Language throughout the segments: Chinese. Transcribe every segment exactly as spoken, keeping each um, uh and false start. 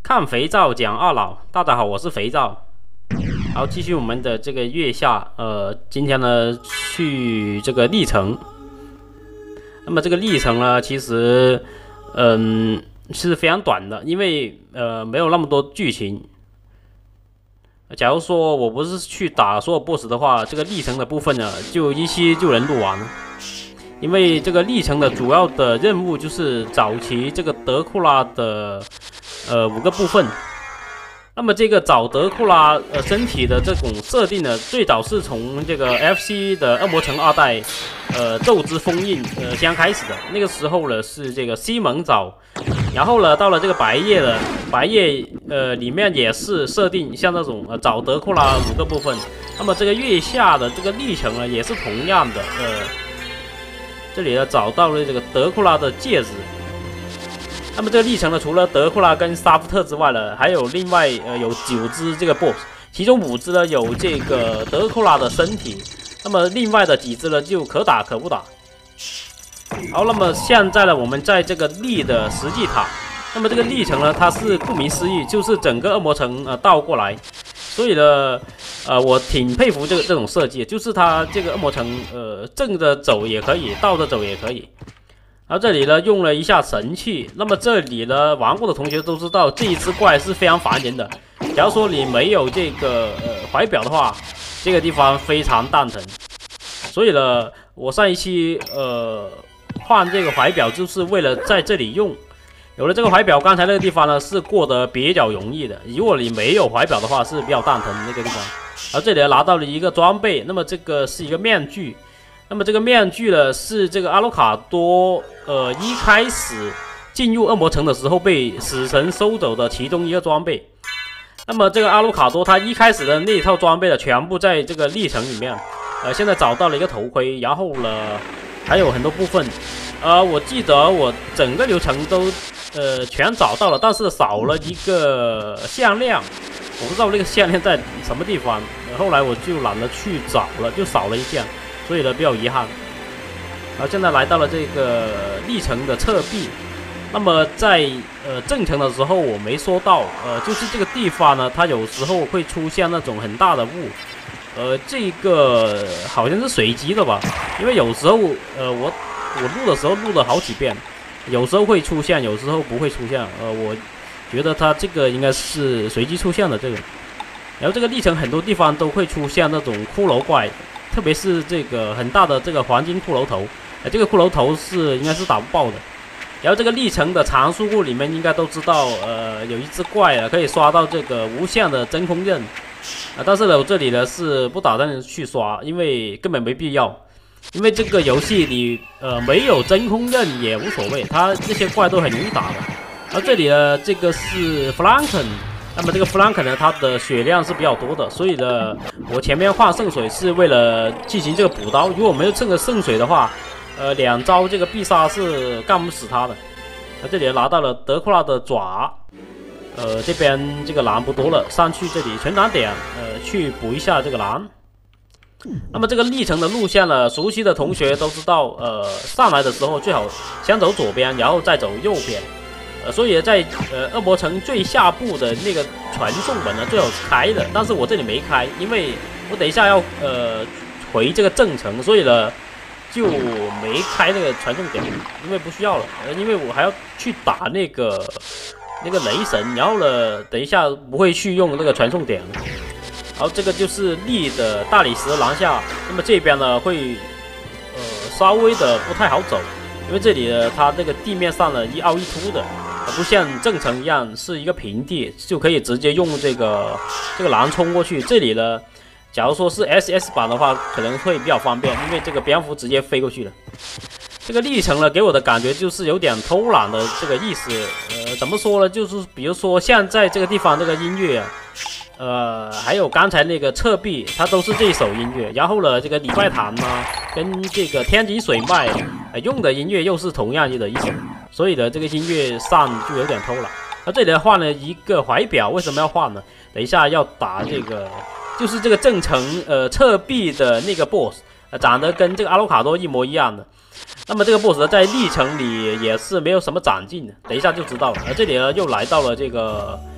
看肥皂讲二老，大家好，我是肥皂。好，继续我们的这个月下，呃，今天呢去这个历程。那么这个历程呢，其实嗯是非常短的，因为呃没有那么多剧情。假如说我不是去打所有 boss 的话，这个历程的部分呢，就一期就能录完了。因为这个历程的主要的任务就是找齐这个德库拉的呃五个部分。那么这个找德库拉呃身体的这种设定呢，最早是从这个 F C 的恶魔城二代呃咒之封印呃先开始的。那个时候呢是这个西蒙找，然后呢到了这个白夜了，白夜呃里面也是设定像这种呃找德库拉五个部分。那么这个月下的这个历程呢也是同样的，呃这里呢找到了这个德库拉的戒指。那么这个历程呢，除了德库拉跟沙夫特之外呢，还有另外呃有九只这个 boss， 其中五只呢有这个德库拉的身体，那么另外的几只呢就可打可不打。好，那么现在呢，我们在这个力的实际塔，那么这个历程呢，它是顾名思义，就是整个恶魔城呃倒过来，所以呢，呃，我挺佩服这个这种设计，就是它这个恶魔城呃正着走也可以，倒着走也可以。然后这里呢用了一下神器，那么这里呢玩过的同学都知道，这一只怪是非常烦人的。假如说你没有这个呃怀表的话，这个地方非常蛋疼。所以呢，我上一期呃换这个怀表就是为了在这里用。有了这个怀表，刚才那个地方呢是过得比较容易的。如果你没有怀表的话，是比较蛋疼的那个地方。而这里拿到了一个装备，那么这个是一个面具。那么这个面具呢，是这个阿鲁卡多呃一开始进入恶魔城的时候被死神收走的其中一个装备。那么这个阿鲁卡多他一开始的那一套装备呢，全部在这个历程里面。呃，现在找到了一个头盔，然后呢还有很多部分。呃，我记得我整个流程都呃全找到了，但是少了一个项链，我不知道那个项链在什么地方。呃、后来我就懒得去找了，就少了一项。所以呢，比较遗憾。然后现在来到了这个历程的侧壁。那么在呃正程的时候我没说到，呃，就是这个地方呢，它有时候会出现那种很大的雾，呃，这个好像是随机的吧？因为有时候呃我我录的时候录了好几遍，有时候会出现，有时候不会出现。呃，我觉得它这个应该是随机出现的这个。然后这个历程很多地方都会出现那种骷髅怪。特别是这个很大的这个黄金骷髅头，呃，这个骷髅头是应该是打不爆的。然后这个历程的藏书库里面应该都知道，呃，有一只怪啊，可以刷到这个无限的真空刃，啊，但是呢，我这里呢是不打算去刷，因为根本没必要。因为这个游戏里，呃，没有真空刃也无所谓，它这些怪都很容易打的。而这里呢，这个是弗兰肯。那么这个弗兰肯呢，它的血量是比较多的，所以呢，我前面换圣水是为了进行这个补刀。如果没有这个圣水的话，呃，两招这个必杀是干不死他的。那这里拿到了德库拉的爪，呃，这边这个蓝不多了，上去这里存档点，呃，去补一下这个蓝。那么这个历程的路线呢，熟悉的同学都知道，呃，上来的时候最好先走左边，然后再走右边。呃，所以在呃恶魔城最下部的那个传送门呢，最好是开的，但是我这里没开，因为我等一下要呃回这个正城，所以呢就没开那个传送点，因为不需要了，呃，因为我还要去打那个那个雷神，然后呢等一下不会去用那个传送点。好，这个就是力的大理石廊下，那么这边呢会呃稍微的不太好走。因为这里呢，它那个地面上呢一凹一凸的，不像正城一样是一个平地，就可以直接用这个这个栏冲过去。这里呢，假如说是 S S 版的话，可能会比较方便，因为这个蝙蝠直接飞过去了。这个历程呢，给我的感觉就是有点偷懒的这个意思。呃，怎么说呢？就是比如说现在这个地方这个音乐啊。呃，还有刚才那个侧壁，它都是这一首音乐。然后呢，这个礼拜堂呢，跟这个天井水脉、呃、用的音乐又是同样的一首，所以呢，这个音乐上就有点偷懒。那这里换了一个怀表，为什么要换呢？等一下要打这个，就是这个正城呃侧壁的那个 boss，呃、长得跟这个阿鲁卡多一模一样的。那么这个 boss 在历程里也是没有什么长进的，等一下就知道了。而这里呢，又来到了这个。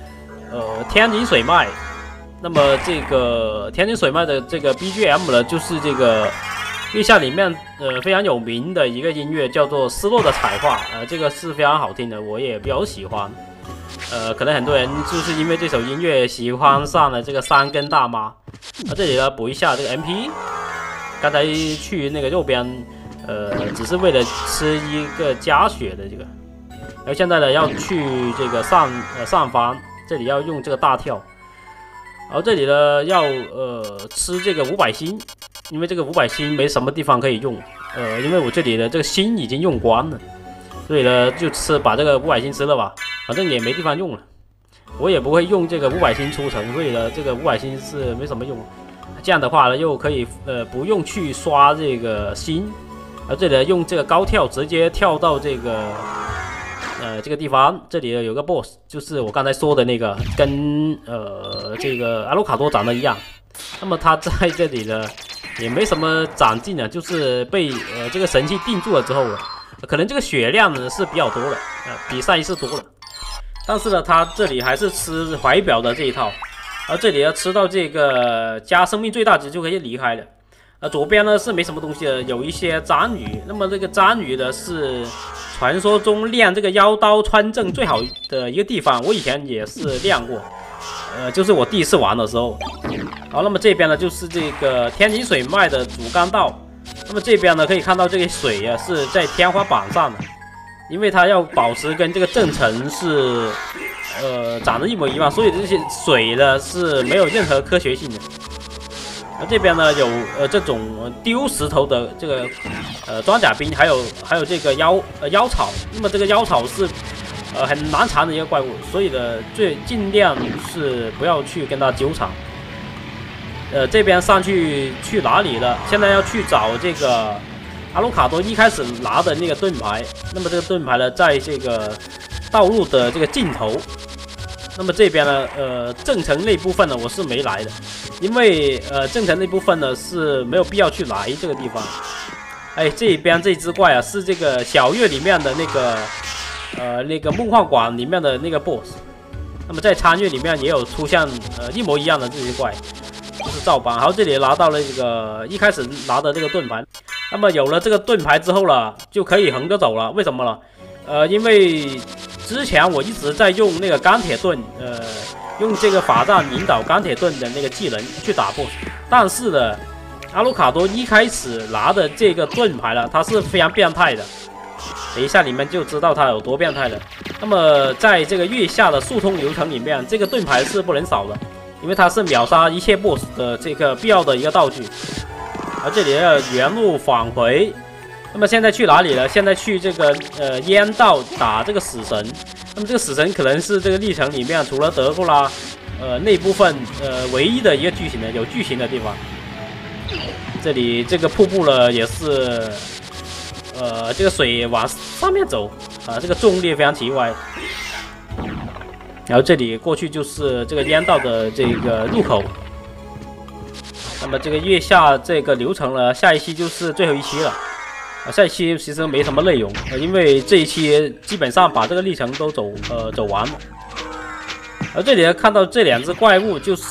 呃天井水脉。那么这个天井水脉的这个 B G M 呢，就是这个月下里面呃非常有名的一个音乐，叫做《失落的彩画》，呃，这个是非常好听的，我也比较喜欢。呃，可能很多人就是因为这首音乐喜欢上了这个三根大妈。啊，这里呢补一下这个 M P， 刚才去那个右边，呃，只是为了吃一个加血的这个，然后现在呢要去这个上呃上方，这里要用这个大跳。然后这里呢要呃吃这个五百星，因为这个五百星没什么地方可以用，呃，因为我这里的这个星已经用光了，所以呢就吃把这个五百星吃了吧，反正也没地方用了，我也不会用这个五百星出城，所以呢这个五百星是没什么用。这样的话呢又可以呃不用去刷这个星，而这里呢用这个高跳直接跳到这个。呃，这个地方这里有个 boss， 就是我刚才说的那个，跟呃这个阿鲁卡多长得一样。那么他在这里呢，也没什么长进啊，就是被呃这个神器定住了之后，可能这个血量呢是比较多的，呃，比上一次多了。但是呢，他这里还是吃怀表的这一套，而这里要吃到这个加生命最大值就可以离开了。呃，左边呢是没什么东西的，有一些章鱼。那么这个章鱼呢是传说中练这个妖刀穿阵最好的一个地方，我以前也是练过，呃，就是我第一次玩的时候。好，那么这边呢就是这个天井水脉的主干道。那么这边呢可以看到这个水啊是在天花板上的，因为它要保持跟这个正层是呃长得一模一样，所以这些水呢是没有任何科学性的。而这边呢有呃这种丢石头的这个呃装甲兵，还有还有这个妖呃妖草。那么这个妖草是呃很难缠的一个怪物，所以呢最尽量是不要去跟它纠缠。呃这边上去去哪里了？现在要去找这个阿鲁卡多一开始拿的那个盾牌。那么这个盾牌呢，在这个道路的这个尽头。那么这边呢，呃，正城那部分呢，我是没来的，因为呃，正城那部分呢是没有必要去来这个地方。哎，这边这只怪啊，是这个小月里面的那个呃那个梦幻馆里面的那个 boss。那么在参月里面也有出现呃一模一样的这些怪，就是照搬。然后这里拿到了这个一开始拿的这个盾牌。那么有了这个盾牌之后了，就可以横着走了。为什么呢？呃，因为之前我一直在用那个钢铁盾，呃，用这个法杖引导钢铁盾的那个技能去打 boss， 但是呢，阿鲁卡多一开始拿的这个盾牌了，它是非常变态的。等一下你们就知道它有多变态了。那么在这个月下的速通流程里面，这个盾牌是不能少的，因为它是秒杀一切 boss 的这个必要的一个道具。而这里要原路返回。那么现在去哪里了？现在去这个呃烟道打这个死神。那么这个死神可能是这个历程里面除了德古拉呃那部分呃唯一的一个剧情的有剧情的地方。这里这个瀑布呢也是呃这个水往上面走啊、呃，这个重力非常奇怪。然后这里过去就是这个烟道的这个入口。那么这个月下这个流程呢，下一期就是最后一期了。啊，下一期其实没什么内容，呃，因为这一期基本上把这个历程都走呃走完了。而这里呢，看到这两只怪物就是、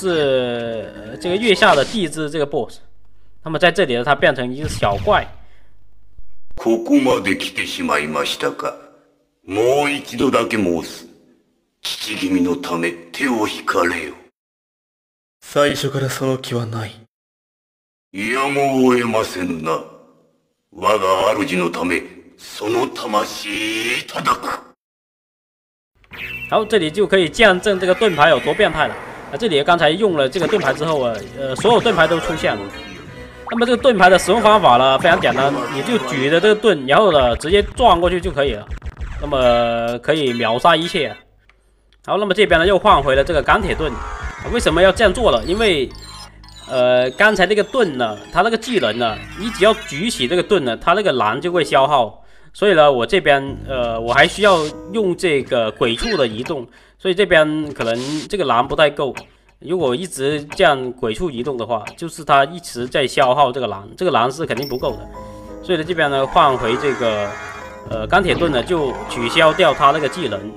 呃、这个月下的第一只这个 boss。那么在这里呢，它变成一只小怪。 ここまで来てしまいましたか。もう一度だけ申す。父君のため手を引かれよ。 最初からその気はない。 いやもう得ませぬな。我が主のためその魂いただく。 好，这里就可以见证这个盾牌有多变态了。啊，这里刚才用了这个盾牌之后啊，呃，所有盾牌都出现了。那么这个盾牌的使用方法呢，非常简单，你就举着这个盾，然后呢直接撞过去就可以了。那么可以秒杀一切。好，那么这边呢又换回了这个钢铁盾。啊、为什么要这样做了？因为呃，刚才那个盾呢，它那个技能呢，你只要举起这个盾呢，它那个蓝就会消耗。所以呢，我这边呃，我还需要用这个鬼畜的移动，所以这边可能这个蓝不太够。如果一直这样鬼畜移动的话，就是它一直在消耗这个蓝，这个蓝是肯定不够的。所以呢，这边呢换回这个呃钢铁盾呢，就取消掉它那个技能。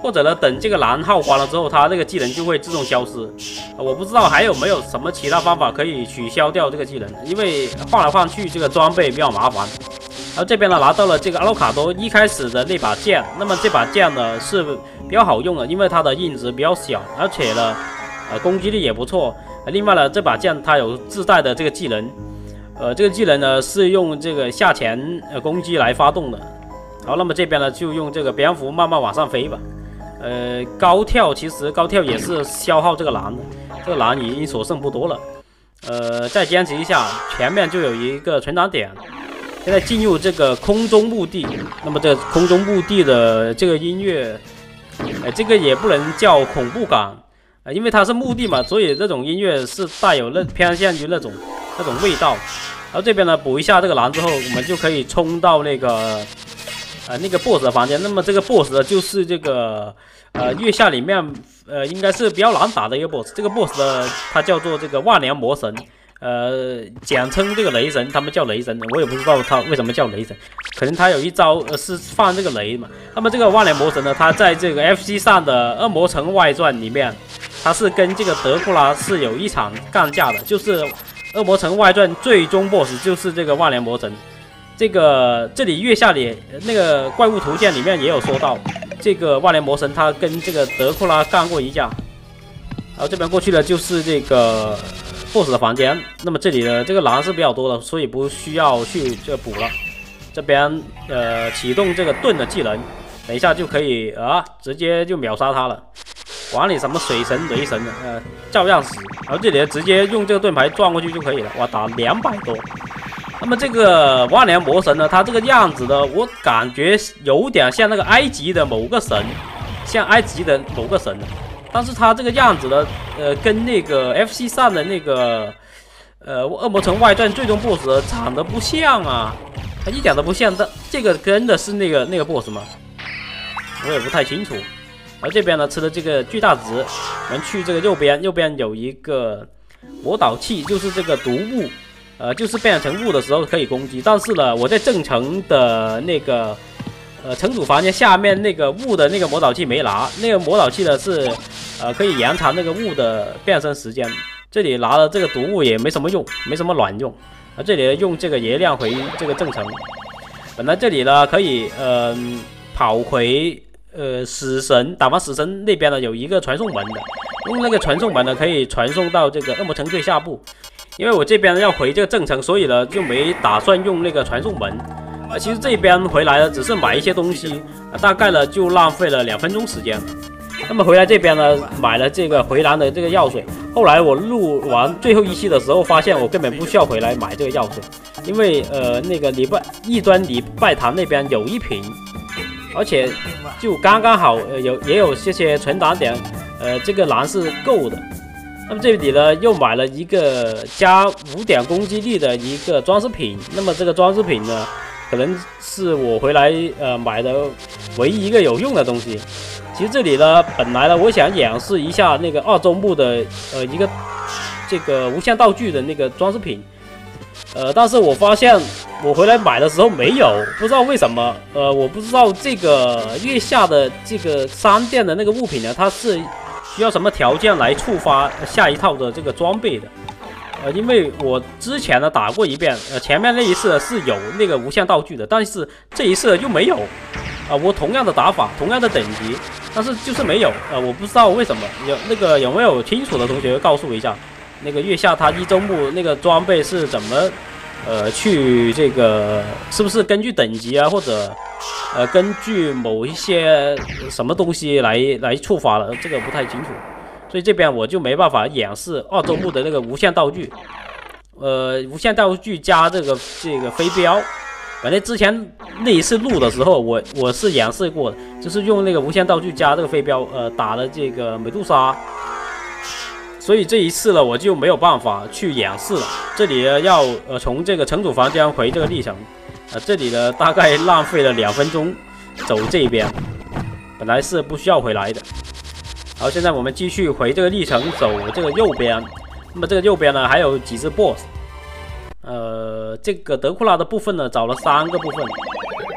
或者呢，等这个蓝耗光了之后，它这个技能就会自动消失。呃、我不知道还有没有什么其他方法可以取消掉这个技能，因为换来换去这个装备比较麻烦。然后这边呢拿到了这个阿鲁卡多一开始的那把剑，那么这把剑呢是比较好用的，因为它的硬值比较小，而且呢，呃攻击力也不错。另外呢，这把剑它有自带的这个技能，呃这个技能呢是用这个下潜呃攻击来发动的。好，那么这边呢就用这个蝙蝠慢慢往上飞吧。呃高跳其实高跳也是消耗这个蓝的，这个蓝已经所剩不多了。呃再坚持一下，前面就有一个存档点。现在进入这个空中墓地，那么这个空中墓地的这个音乐，呃，这个也不能叫恐怖感，呃，因为它是墓地嘛，所以这种音乐是带有那偏向于那种那种味道。然后这边呢补一下这个蓝之后，我们就可以冲到那个呃那个 boss 的房间。那么这个 boss 呢就是这个呃月下里面呃应该是比较难打的一个 boss。这个 boss 呢它叫做这个万年魔神。呃，简称这个雷神，他们叫雷神，我也不知道他为什么叫雷神，可能他有一招呃是放这个雷嘛。那么这个万年魔神呢，他在这个 F C 上的《恶魔城外传》里面，他是跟这个德库拉是有一场干架的，就是《恶魔城外传》最终 BOSS 就是这个万年魔神。这个这里月下里那个怪物图鉴里面也有说到，这个万年魔神他跟这个德库拉干过一架。然后这边过去的就是这个 boss 的房间，那么这里的这个蓝是比较多的，所以不需要去这补了。这边呃启动这个盾的技能，等一下就可以啊，直接就秒杀他了。管你什么水神、雷神的，呃，照样死。然后这里直接用这个盾牌撞过去就可以了。哇，打两百多。那么这个万年魔神呢，它这个样子呢，我感觉有点像那个埃及的某个神，像埃及的某个神。但是它这个样子呢，呃，跟那个 F C 上的那个呃《恶魔城外传》最终 BOSS 长得不像啊，它一点都不像。但这个真的是那个那个 BOSS 吗？我也不太清楚。而这边呢，吃的这个巨大值，我们去这个右边，右边有一个魔导器，就是这个毒雾，呃，就是变成雾的时候可以攻击。但是呢，我在正城的那个。呃，城主房间下面那个雾的那个魔导器没拿，那个魔导器呢是，呃，可以延长那个雾的变身时间。这里拿了这个毒雾也没什么用，没什么卵用。啊，这里用这个爷亮回这个正城。本来这里呢可以，呃，跑回呃死神，打完死神那边呢有一个传送门的，用那个传送门呢可以传送到这个恶魔城最下部。因为我这边要回这个正城，所以呢就没打算用那个传送门。啊，其实这边回来呢，只是买一些东西，啊，大概呢就浪费了两分钟时间。那么回来这边呢，买了这个回蓝的这个药水。后来我录完最后一期的时候，发现我根本不需要回来买这个药水，因为呃那个礼拜异端礼拜堂那边有一瓶，而且就刚刚好，呃、有也有这些存档点，呃这个蓝是够的。那么这里呢又买了一个加五点攻击力的一个装饰品，那么这个装饰品呢。可能是我回来呃买的唯一一个有用的东西。其实这里呢，本来呢我想演示一下那个二周目的呃一个这个无限道具的那个装饰品，呃，但是我发现我回来买的时候没有，不知道为什么。呃，我不知道这个月下的这个商店的那个物品呢，它是需要什么条件来触发下一套的这个装备的。呃，因为我之前呢打过一遍，呃，前面那一次是有那个无限道具的，但是这一次又没有。啊、呃，我同样的打法，同样的等级，但是就是没有。呃，我不知道为什么。有那个有没有清楚的同学告诉我一下，那个月下他一周目那个装备是怎么，呃，去这个是不是根据等级啊，或者呃根据某一些什么东西来来触发的？这个不太清楚。所以这边我就没办法演示二周目的那个无限道具，呃，无限道具加这个这个飞镖。反正之前那一次录的时候，我我是演示过的，就是用那个无限道具加这个飞镖，呃，打了这个美杜莎。所以这一次呢，我就没有办法去演示了。这里呢要呃从这个城主房间回这个历程，呃，这里呢大概浪费了两分钟走这边，本来是不需要回来的。好，现在我们继续回这个历程，走这个右边。那么这个右边呢，还有几只 boss。呃，这个德库拉的部分呢，找了三个部分。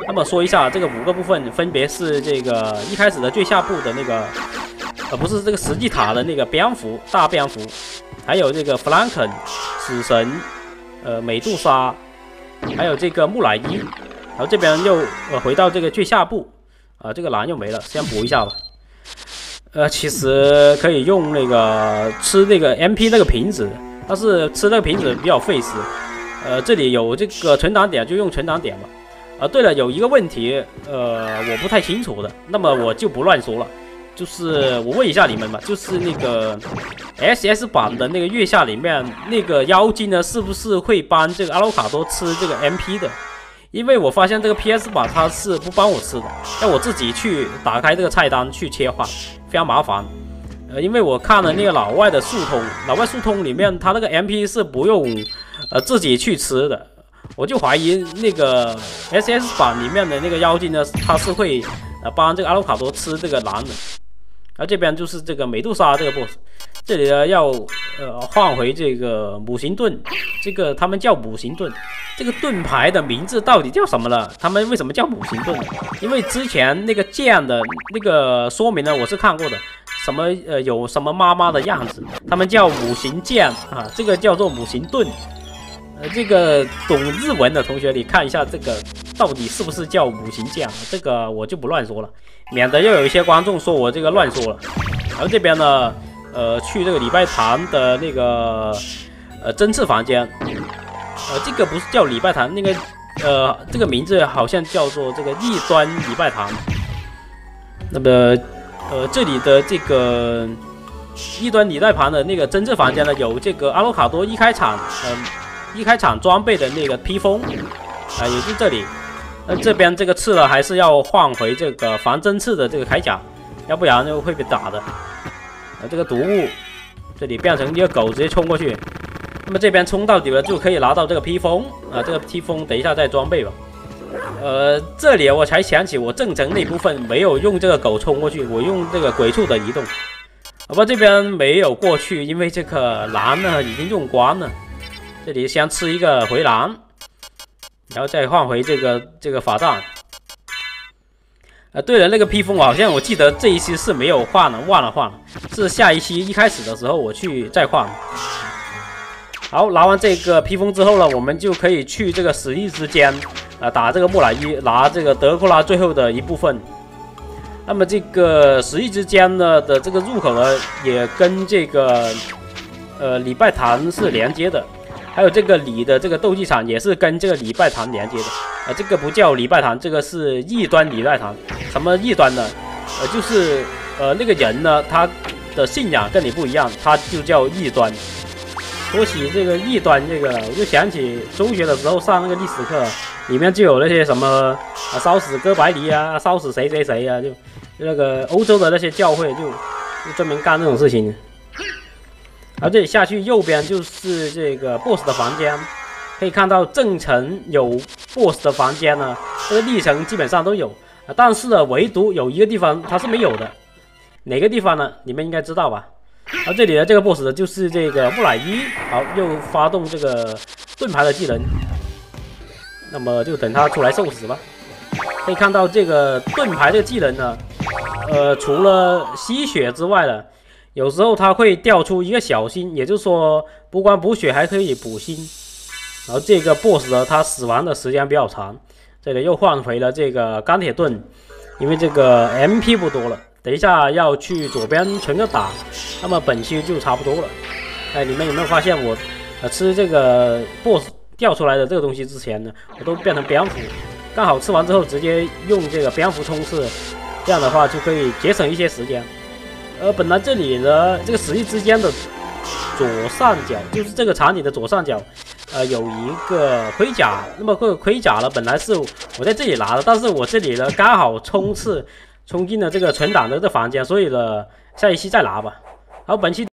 那么说一下这个五个部分，分别是这个一开始的最下部的那个，呃，不是这个实际塔的那个蝙蝠大蝙蝠，还有这个弗兰肯、死神、呃美杜莎，还有这个木乃伊。然后这边又呃回到这个最下部，啊、呃，这个蓝又没了，先补一下吧。呃，其实可以用那个吃那个 M P 那个瓶子，但是吃那个瓶子比较费时。呃，这里有这个存档点，就用存档点吧。啊，对了，有一个问题，呃，我不太清楚的，那么我就不乱说了。就是我问一下你们吧，就是那个 S S 版的那个月下里面那个妖精呢，是不是会帮这个阿鲁卡多吃这个 M P 的？因为我发现这个 P S 版它是不帮我吃的，要我自己去打开这个菜单去切换，非常麻烦。呃，因为我看了那个老外的速通，老外速通里面它那个 M P 是不用呃自己去吃的。我就怀疑那个 S S 版里面的那个妖精呢，它是会呃帮这个阿鲁卡多吃这个蓝的。而这边就是这个美杜莎这个 boss， 这里呢要呃换回这个母行盾，这个他们叫母行盾，这个盾牌的名字到底叫什么了？他们为什么叫母行盾呢？因为之前那个剑的那个说明呢，我是看过的，什么呃有什么妈妈的样子，他们叫母行剑啊，这个叫做母行盾。呃，这个懂日文的同学，你看一下这个到底是不是叫五行剑？这个我就不乱说了，免得又有一些观众说我这个乱说了。然后这边呢，呃，去这个礼拜堂的那个呃针刺房间，呃，这个不是叫礼拜堂，那个呃这个名字好像叫做这个异端礼拜堂。那么呃这里的这个异端礼拜堂的那个针刺房间呢，有这个阿鲁卡多一开场，嗯、呃。一开场装备的那个披风啊，也就这里。那这边这个刺呢，还是要换回这个防针刺的这个铠甲，要不然就会被打的。啊，这个毒物这里变成一个狗直接冲过去，那么这边冲到底了就可以拿到这个披风啊，这个披风等一下再装备吧。呃，这里我才想起我正城那部分没有用这个狗冲过去，我用这个鬼畜的移动。好吧，这边没有过去，因为这个蓝呢已经用光了。这里先吃一个回蓝，然后再换回这个这个法杖。呃，对了，那个披风好像我记得这一期是没有换了，忘了换了，是下一期一开始的时候我去再换。好，拿完这个披风之后呢，我们就可以去这个死力之间啊、呃、打这个木乃伊，拿这个德库拉最后的一部分。那么这个死力之间呢的这个入口呢，也跟这个呃礼拜堂是连接的。还有这个里的这个斗技场也是跟这个礼拜堂连接的，呃，这个不叫礼拜堂，这个是异端礼拜堂。什么异端呢？呃，就是呃那个人呢，他的信仰跟你不一样，他就叫异端。说起这个异端，这个我就想起中学的时候上那个历史课，里面就有那些什么啊烧死哥白尼啊，烧死谁谁谁啊，就就那个欧洲的那些教会就就专门干这种事情。而这里下去右边就是这个 boss 的房间，可以看到正城有 boss 的房间呢，这个历程基本上都有，但是呢，唯独有一个地方它是没有的，哪个地方呢？你们应该知道吧？而这里的这个 boss 呢，就是这个木乃伊，好，又发动这个盾牌的技能，那么就等他出来受死吧。可以看到这个盾牌的技能呢，呃，除了吸血之外呢。有时候它会掉出一个小心，也就是说不光补血还可以补心。然后这个 boss 呢，它死亡的时间比较长。这里又换回了这个钢铁盾，因为这个 M P 不多了，等一下要去左边存个档，那么本期就差不多了。哎，你们有没有发现我呃吃这个 boss 掉出来的这个东西之前呢，我都变成蝙蝠，刚好吃完之后直接用这个蝙蝠冲刺，这样的话就可以节省一些时间。呃，本来这里的这个实力之间的左上角，就是这个场景的左上角，呃，有一个盔甲。那么这个盔甲呢，本来是我在这里拿的，但是我这里呢刚好冲刺冲进了这个存档的这个房间，所以呢，下一期再拿吧。好，本期。